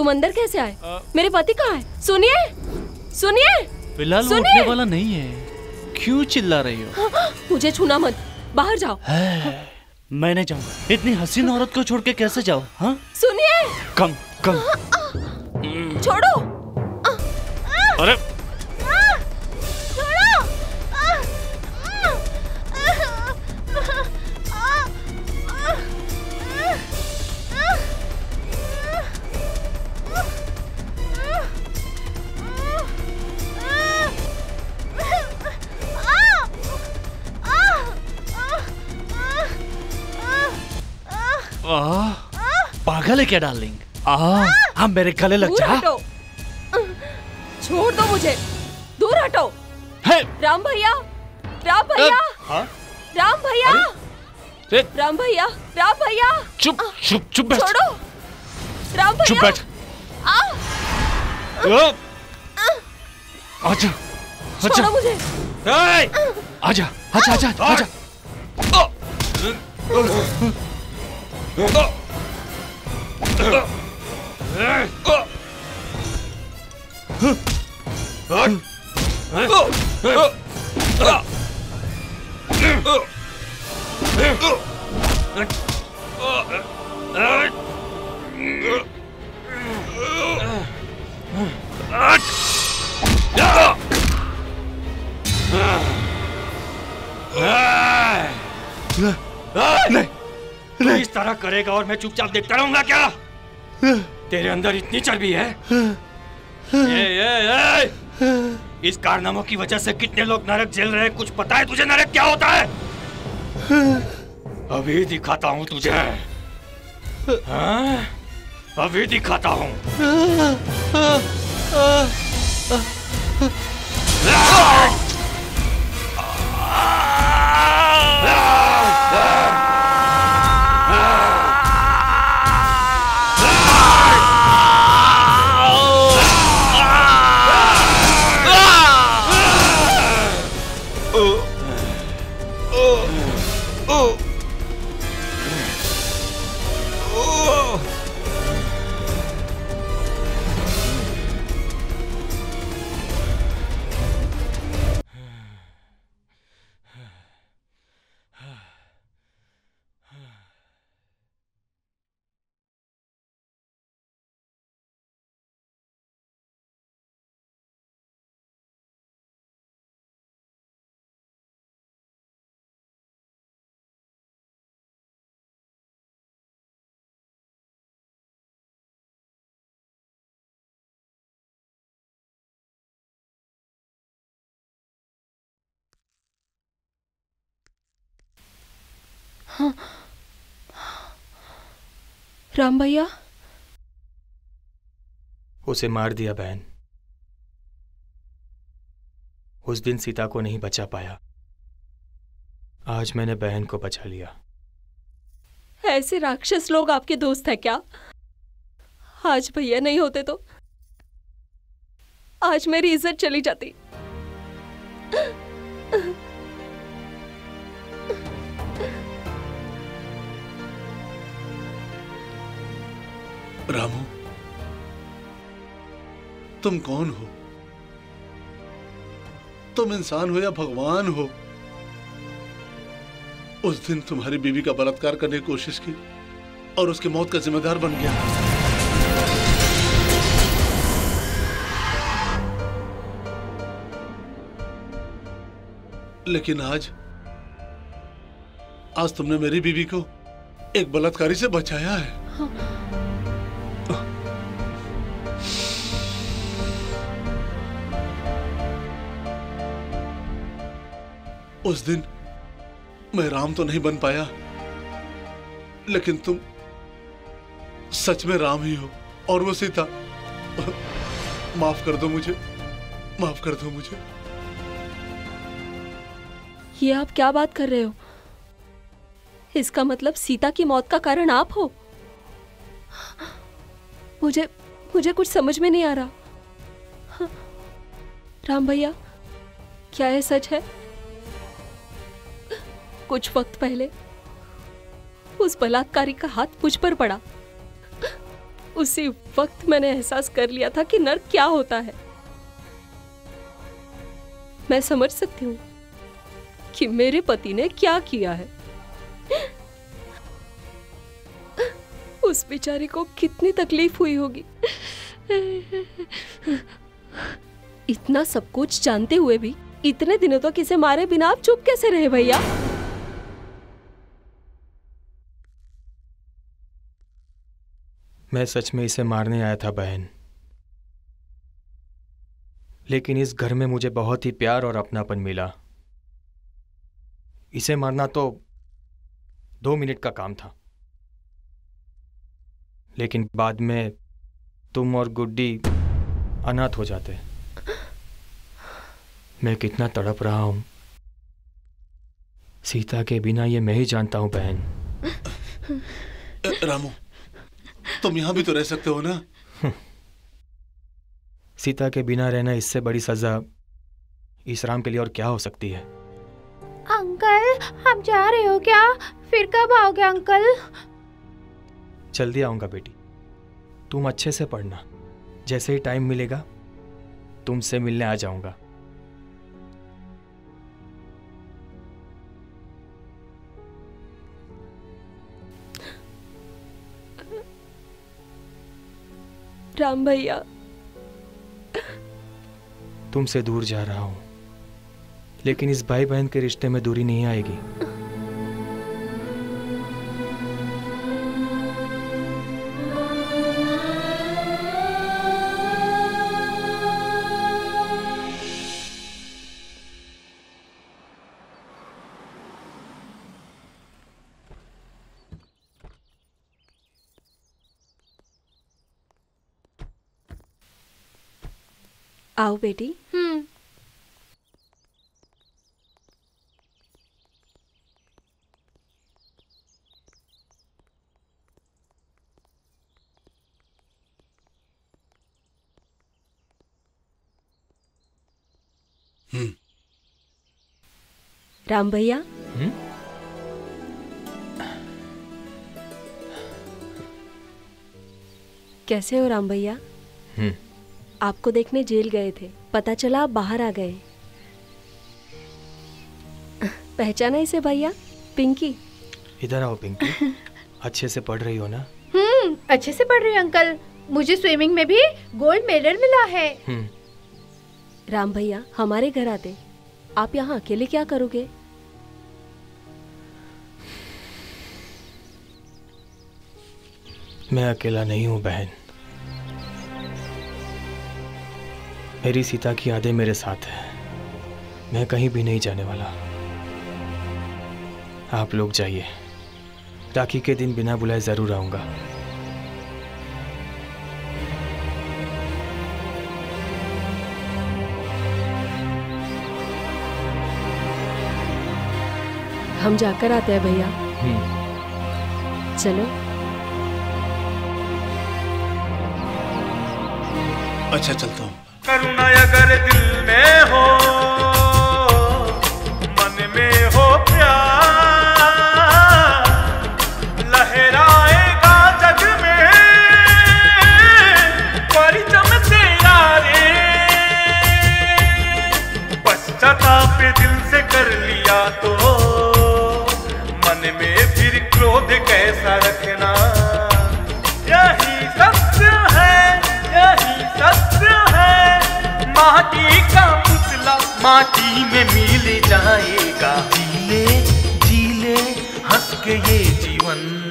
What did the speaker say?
तुम अंदर कैसे आए? मेरे पति कहाँ है? सुनिए सुनिए। फिलहाल वो उठने वाला नहीं है, क्यों चिल्ला रही हो? मुझे छूना मत, बाहर जाओ। मैं नहीं जाऊंगा, इतनी हसीन औरत को छोड़ के कैसे जाओ? हाँ सुनिए। कम कम छोड़ो। अरे पागल है क्या डार्लिंग? हम मेरे गले लग जा। छोड़ दो मुझे, दूर हटो। राम भैया, राम भैया, राम भैया, राम भैया, राम भैया। चुप चुप चुप बैठ। छोड़ो राम भैया। चुप बैठ। आजा छोड़ो मुझे। आजा आजा आजा आजा। नहीं, इस तरह करेगा और मैं चुपचाप देखता रहूंगा क्या? तेरे अंदर इतनी चर्बी है? इस कारनामों की वजह से कितने लोग नरक झेल रहे हैं, कुछ पता है तुझे नरक क्या होता है? अभी दिखाता हूँ तुझे। हाँ? अभी दिखाता हूँ। हाँ। राम भैया, उसे मार दिया बहन। उस दिन सीता को नहीं बचा पाया, आज मैंने बहन को बचा लिया। ऐसे राक्षस लोग आपके दोस्त है क्या? आज भैया नहीं होते तो आज मेरी इज्जत चली जाती। रामू, तुम कौन हो? तुम इंसान हो या भगवान हो? उस दिन तुम्हारी बीवी का बलात्कार करने की कोशिश की और उसकी मौत का जिम्मेदार बन गया। लेकिन आज तुमने मेरी बीवी को एक बलात्कारी से बचाया है। उस दिन मैं राम तो नहीं बन पाया, लेकिन तुम सच में राम ही हो और वो सीता। माफ कर दो मुझे, माफ कर दो मुझे। ये आप क्या बात कर रहे हो? इसका मतलब सीता की मौत का कारण आप हो? मुझे कुछ समझ में नहीं आ रहा। राम भैया, क्या ये सच है? कुछ वक्त पहले उस बलात्कारी का हाथ मुझ पर पड़ा उसी वक्त मैंने एहसास कर लिया था कि नर्क क्या होता है। मैं समझ सकती हूँ कि मेरे पति ने क्या किया है। उस बेचारे को कितनी तकलीफ हुई होगी। इतना सब कुछ जानते हुए भी इतने दिनों तक इसे मारे बिना आप चुप कैसे रहे भैया? मैं सच में इसे मारने आया था बहन, लेकिन इस घर में मुझे बहुत ही प्यार और अपनापन मिला। इसे मारना तो 2 मिनट का काम था, लेकिन बाद में तुम और गुड्डी अनाथ हो जाते। मैं कितना तड़प रहा हूं सीता के बिना, ये मैं ही जानता हूं बहन। रामू, तुम यहां भी तो रह सकते हो ना। सीता के बिना रहना इससे बड़ी सजा इस राम के लिए और क्या हो सकती है। अंकल, आप जा रहे हो क्या? फिर कब आओगे अंकल? जल्दी आऊंगा बेटी, तुम अच्छे से पढ़ना। जैसे ही टाइम मिलेगा तुमसे मिलने आ जाऊंगा। राम भैया, तुमसे दूर जा रहा हूं, लेकिन इस भाई बहन के रिश्ते में दूरी नहीं आएगी। आओ बेटी। राम भैया, कैसे हो राम भैया? आपको देखने जेल गए थे, पता चला आप बाहर आ गए। पहचाना इसे भैया? पिंकी। इधर आओ पिंकी। अच्छे से पढ़ रही हो ना? अच्छे से पढ़ रही हूँ अंकल। मुझे स्विमिंग में भी गोल्ड मेडल मिला है। राम भैया, हमारे घर आते। आप यहाँ अकेले क्या करोगे? मैं अकेला नहीं हूँ बहन, मेरी सीता की यादें मेरे साथ है। मैं कहीं भी नहीं जाने वाला। आप लोग जाइए, राखी के दिन बिना बुलाए जरूर आऊंगा। हम जाकर आते हैं भैया। चलो। अच्छा, चलता हूँ। करुणा अगर दिल में हो, मन में हो प्यार, लहराएगा जग में परिचम से यारे। पश्चाताप दिल से कर लिया तो मन में फिर क्रोध कैसा रखना। यही सत्य है, यही सत्य है। माटी का पुतला माटी में मिल जाएगा। जी ले हंस के ये जीवन।